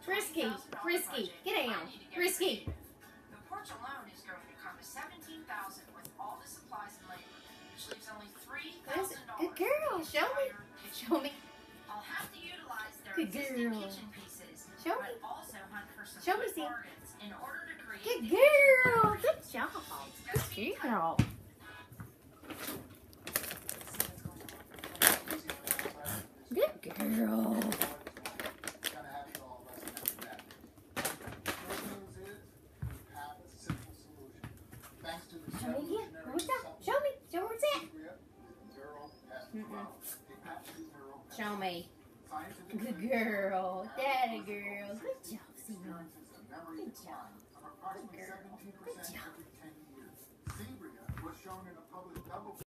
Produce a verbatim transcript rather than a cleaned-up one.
Risky, risky, get down, risky. The porch alone is going to cost seventeen thousand dollars with all the supplies and labor, which leaves only three thousand dollars. Good girl, show me, show me. I'll have to utilize their Good existing girl. kitchen pieces, Show but me. also hunt for some Show me, good see. bargains in order to create Good the girl, kitchen good job, good girl. Good girl. Show me again. What's that? Show me. Show me what's that. Mm-mm. Show me. Good girl. Daddy girl. Good job, Simon. Good job. Good girl. Good job.